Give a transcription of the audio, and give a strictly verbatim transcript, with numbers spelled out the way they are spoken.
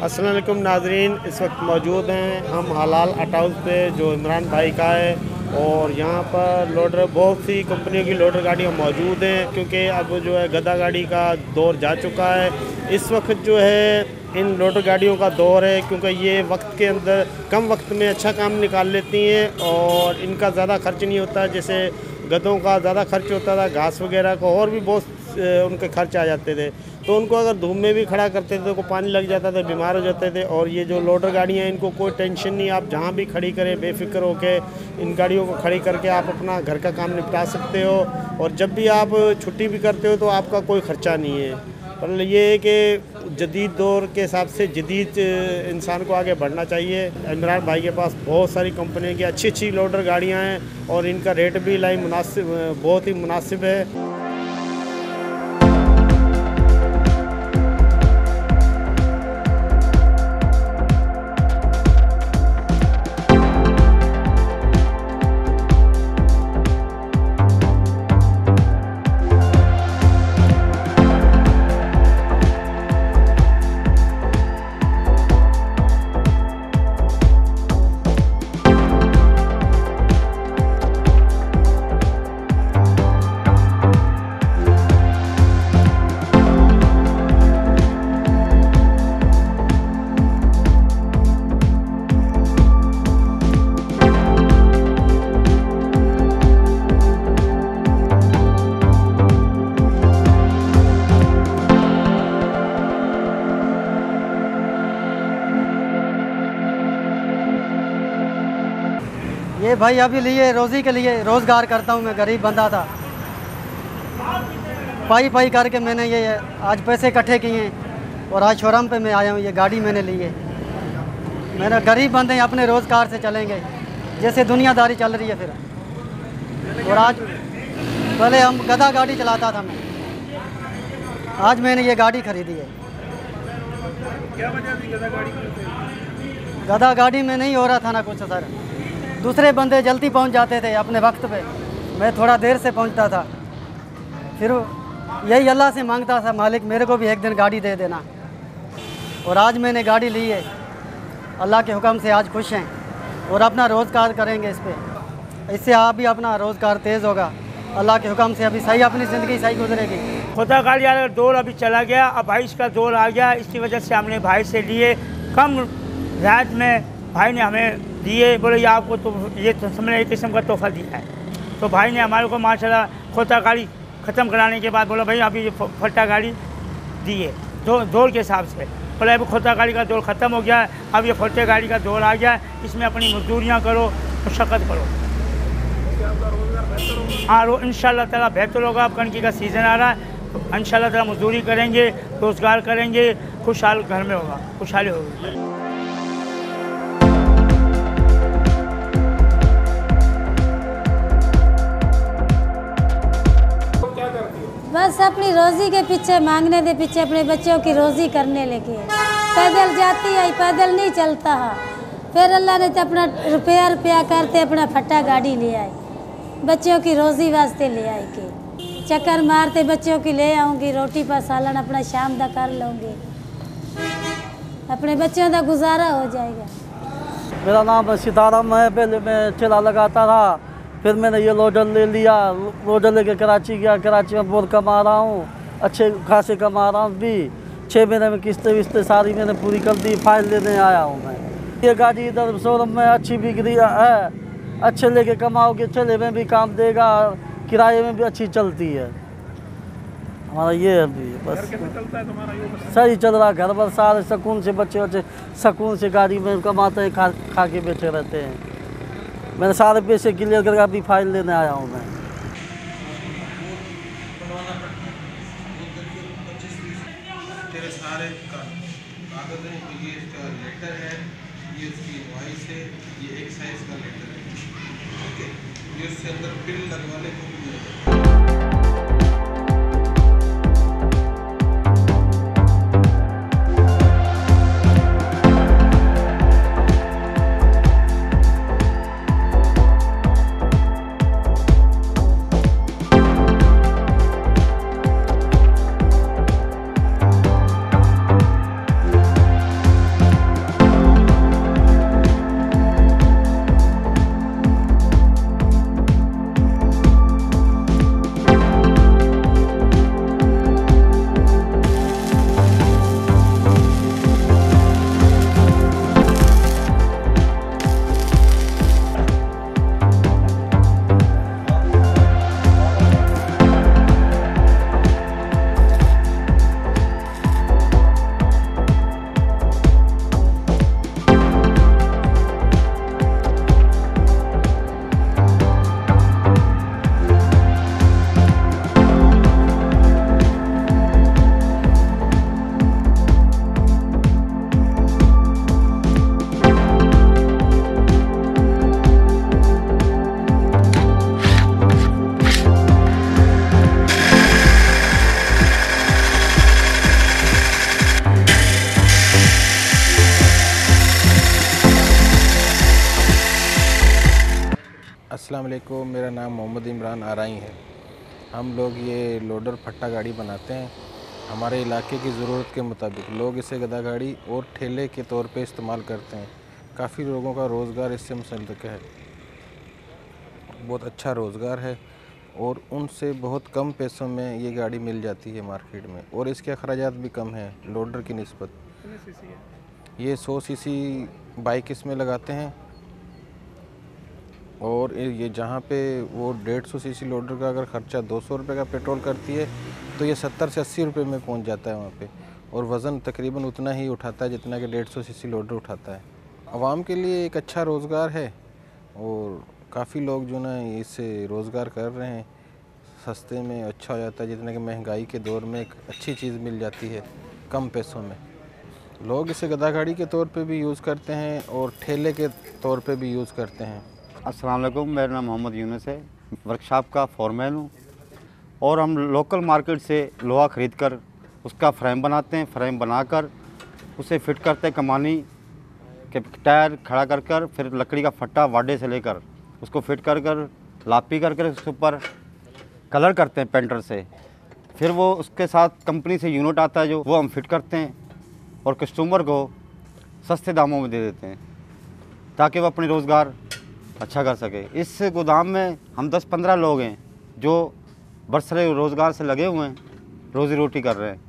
अस्सलाम वालेकुम नाजरीन, इस वक्त मौजूद हैं हम हलाल आर्ट हाउस पे जो इमरान भाई का है। और यहाँ पर लोडर बहुत सी कंपनियों की लोडर गाड़ियाँ मौजूद हैं, क्योंकि अब जो है गधा गाड़ी का दौर जा चुका है। इस वक्त जो है इन लोडर गाड़ियों का दौर है, क्योंकि ये वक्त के अंदर कम वक्त में अच्छा काम निकाल लेती हैं और इनका ज़्यादा खर्च नहीं होता। जैसे गधों का ज़्यादा खर्च होता था, घास वगैरह का और भी बहुत उनके खर्च आ जाते थे, तो उनको अगर धूप में भी खड़ा करते थे तो को पानी लग जाता था, बीमार हो जाते थे। और ये जो लोडर गाड़ियाँ हैं इनको कोई टेंशन नहीं, आप जहाँ भी खड़ी करें बेफिक्र होकर इन गाड़ियों को खड़ी करके आप अपना घर का काम निपटा सकते हो। और जब भी आप छुट्टी भी करते हो तो आपका कोई ख़र्चा नहीं है। पर ये है कि जदीद दौर के हिसाब से जदीद इंसान को आगे बढ़ना चाहिए। इमरान भाई के पास बहुत सारी कंपनियों की अच्छी अच्छी लोडर गाड़ियाँ हैं और इनका रेट भी लाई मुनासिब, बहुत ही मुनासिब है। ये भाई अभी लिए रोज़ी के लिए रोज़गार करता हूँ। मैं गरीब बंदा था, पाई पाई करके मैंने ये आज पैसे इकट्ठे किए और आज शोरूम पे मैं आया हूँ। ये गाड़ी मैंने ली है। मेरा गरीब बंदे हैं, अपने रोज़गार से चलेंगे जैसे दुनियादारी चल रही है फिर। और आज पहले हम गधा गाड़ी चलाता था मैं, आज मैंने ये गाड़ी खरीदी है। क्या वजह थी गधा गाड़ी? गधा गाड़ी में नहीं हो रहा था ना कुछ सर, दूसरे बंदे जल्दी पहुंच जाते थे अपने वक्त पे, मैं थोड़ा देर से पहुंचता था। फिर यही अल्लाह से मांगता था, मालिक मेरे को भी एक दिन गाड़ी दे देना। और आज मैंने गाड़ी ली है, अल्लाह के हुक्म से आज खुश हैं और अपना रोज़गार करेंगे इस पर। इससे आप भी अपना रोज़गार तेज़ होगा, अल्लाह के हुक्म से अभी सही अपनी ज़िंदगी सही गुजरेगी। खुदा गाड़ी वाला दौर अभी चला गया, अब भाई इसका दौर आ गया। इसकी वजह से हमने भाई से लिए कम रियायत में, भाई ने हमें दिए। बोले ये आपको तो ये तो समझे एक किस्म का तोहफा दिया है। तो भाई ने हमारे को माशाल्लाह खोता गाड़ी ख़त्म कराने के बाद बोला भाई अभी ये फट्टा गाड़ी दिए दो दौर के हिसाब से। बोला अभी खोता गाड़ी का दौर ख़त्म हो गया है, अब ये फट्टे गाड़ी का दौर आ गया है, इसमें अपनी मजदूरियाँ करो, मशक्क़त करो। हाँ रो इंशाल्लाह ताला बेहतर होगा। अब कनकी का सीज़न आ रहा है तो इंशाल्लाह ताला मजदूरी करेंगे, रोज़गार करेंगे, खुशहाल घर में होगा, खुशहाली होगी। बस अपनी रोज़ी के पीछे, मांगने के पीछे अपने बच्चों की रोज़ी करने लगे। पैदल जाती है, पैदल नहीं चलता है। फिर अल्लाह ने तो अपना रुपया रुपया करते अपना फट्टा गाड़ी ले आई, बच्चों की रोज़ी वास्ते ले आई के चक्कर मारते बच्चों की ले आऊँगी, रोटी पर सालन अपना शाम का कर लूँगी, अपने बच्चों का गुजारा हो जाएगा। मेरा नाम सितारा है। पहले मैं ठेला लगाता था, फिर मैंने ये लोडर ले लिया, लोडर लेके कराची गया। कराची में बहुत कमा रहा हूँ, अच्छे खासे कमा रहा हूँ भी। छः महीने में किस्तें विस्तें सारी मैंने पूरी कर दी, फाइल लेने आया हूँ मैं। ये गाड़ी इधर शोरूम में अच्छी बिक रही है, अच्छे लेके कमाओगे, ठेले में भी काम देगा, किराए में भी अच्छी चलती है। हमारा ये अभी बस चलता है तुम्हारा, ये सही चल रहा है। घर पर सारे सुकून से बच्चे बच्चे सुकून से गाड़ी में कमाते हैं, खा खा के बैठे रहते हैं। मैंने सारे पैसे क्लियर करके अभी फाइल लेने आया हूँ मैं। तेरे सारे कागज हैं, ये इसका लेटर है, ये उसकी इनवॉइस है, ये एक साइज का लेटर है, ओके। ये उससे अंदर बिल लगवाने को भी अस्सलाम वालेकुम, मेरा नाम मोहम्मद इमरान आराई है। हम लोग ये लोडर फट्टा गाड़ी बनाते हैं। हमारे इलाके की ज़रूरत के मुताबिक लोग इसे गदा गाड़ी और ठेले के तौर पे इस्तेमाल करते हैं। काफ़ी लोगों का रोज़गार इससे मुतल्लिक़ है, बहुत अच्छा रोज़गार है और उनसे बहुत कम पैसों में ये गाड़ी मिल जाती है मार्केट में और इसके अखराजात भी कम हैं लोडर की निस्बत। ये सौ सीसी बाइक इसमें लगाते हैं और ये जहाँ पे वो डेढ़ सौ सीसी लोडर का अगर ख़र्चा दो सौ रुपये का पेट्रोल करती है तो ये सत्तर से अस्सी रुपये में पहुँच जाता है वहाँ पे और वज़न तकरीबन उतना ही उठाता है जितना कि डेढ़ सौ सीसी लोडर उठाता है। आवाम के लिए एक अच्छा रोज़गार है और काफ़ी लोग जो ना इससे रोज़गार कर रहे हैं। सस्ते में अच्छा हो जाता है, जितना कि महंगाई के दौर में एक अच्छी चीज़ मिल जाती है कम पैसों में। लोग इसे गदा गाड़ी के तौर पे भी यूज़ करते हैं और ठेले के तौर पे भी यूज़ करते हैं। अस्सलाम वालेकुम, मेरा नाम मोहम्मद यूनुस है, वर्कशॉप का फोरमैन हूँ और हम लोकल मार्केट से लोहा ख़रीद कर उसका फ्रेम बनाते हैं। फ्रेम बनाकर उसे फिट करते हैं कमानी के टायर खड़ा कर कर, फिर लकड़ी का फट्टा वाडे से लेकर उसको फिट कर कर लापी कर कर उसके ऊपर कलर करते हैं पेंटर से। फिर वो उसके साथ कंपनी से यूनिट आता है जो वो हम फिट करते हैं और कस्टमर को सस्ते दामों में दे देते हैं ताकि वो अपनी रोज़गार अच्छा कर सके। इस गोदाम में हम दस पंद्रह लोग हैं जो बरसरे रोज़गार से लगे हुए हैं, रोज़ी रोटी कर रहे हैं।